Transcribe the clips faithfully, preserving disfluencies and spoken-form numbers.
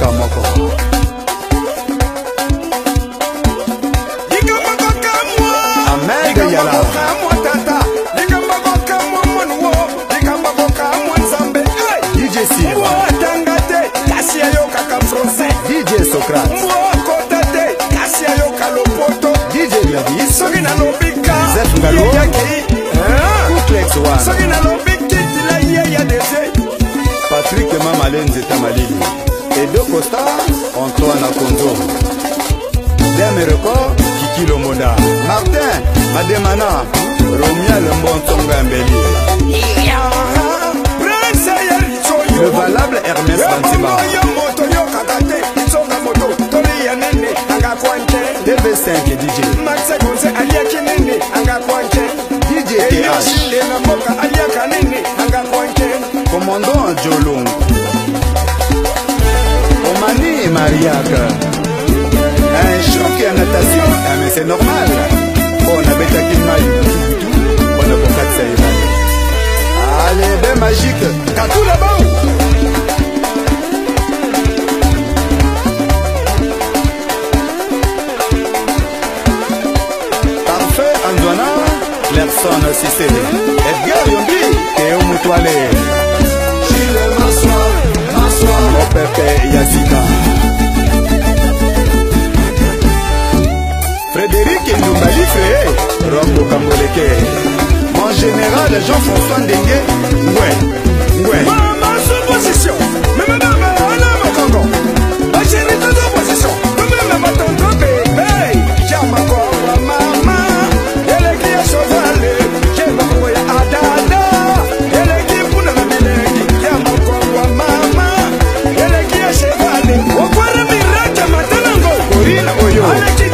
esika moko. Ahmed Yala D J Silva D J Socrate D J Gladys Zef Ngalo Couplex One Patrick Mamalenze Tamalili Edo Costa Antoine Akonzo Deme Record Kiki Lomoda Martin Mademana Romia Lembontonga Mbeli Le valable Hermès Bantiba D V cinq D J D J T H Commandant Jolong Omani Mariaga un choc et en natation, ah mais c'est normal. On a bêta qui maille, on a beaucoup de ça. Allez, ben magique, Katou là-bas. Parfait Andoana, Lerson Cissé, Edgar Yombi, Théo Moutouale. Gilles Massoir, Massoir, Mopepe Yazika. Frédéric Ndombali Fré, Rombo Kamboleke. En général, Jean-François Ndengue, ouais, ouais. Maman, sous position, mais madame, on a mon congo. Ma chérie, toute opposition, même ma tonton bébé. J'aime encore maman, elle est qui a chevalé. J'aime encore Adada, elle est qui pour la mélodie. J'aime encore maman, elle est qui a chevalé. Au point de miracle, maintenant, Corina Oyo.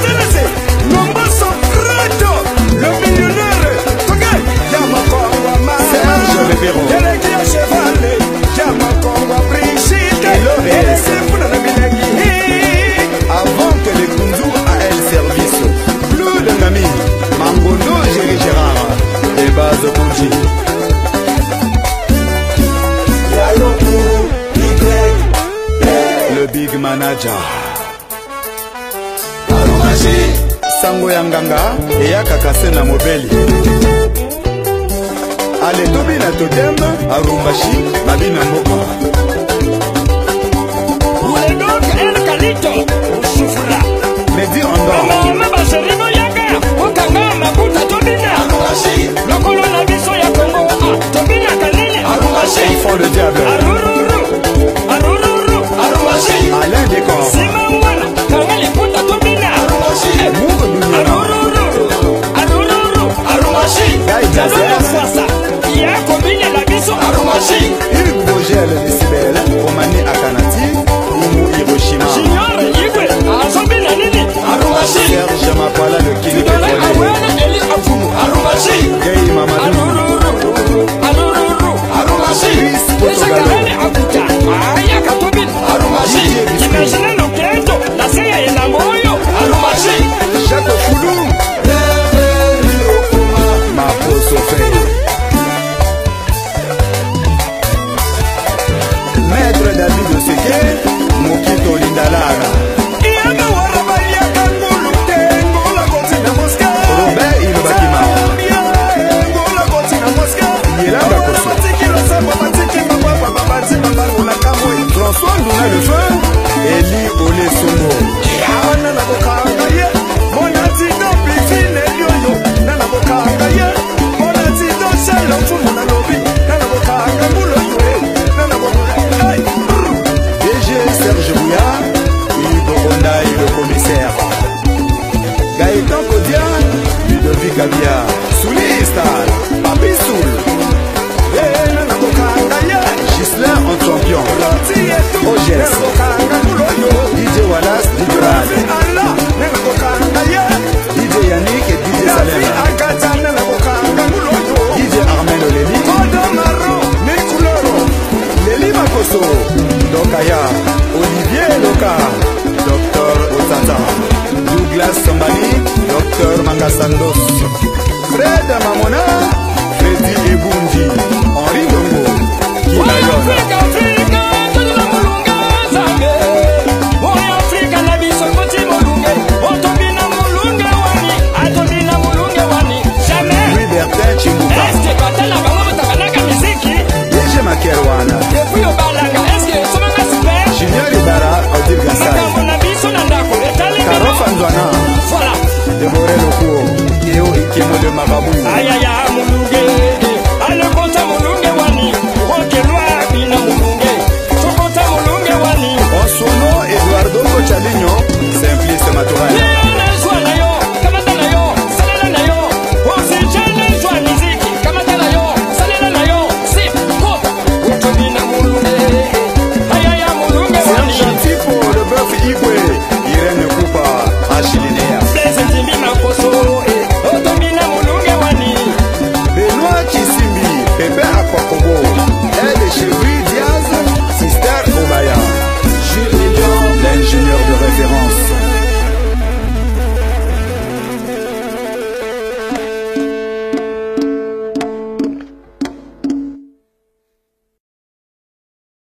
Avant que les Kunzu à elle service, Bleu de Nami, Mambono, Géry Gérard, les bases de Kunji. Le Big Manager. Sango Yanganga et Yakakase na Mobeli. Allez, Tobi na Totem, Arumbashi, Babina Mboka. Medi Andor Enfant de diable Alain Décor Gaï Jazer Hugues Bogel de Sibel Romani Akanati Umu Hiroshima Serge Mapala de Kili Pétrolier Gaï Mamadou Chris Potogalo Jacques Foulou Mapo Sofé Maître David Oseke Mokito Lindalara Robert Ilobakima Yelanga Koso François Nduna Le Feu Eli Ole Songo D G Serge Bouya Hugo Rondaï le commissaire Gaëtan Kodia Ludovic Abia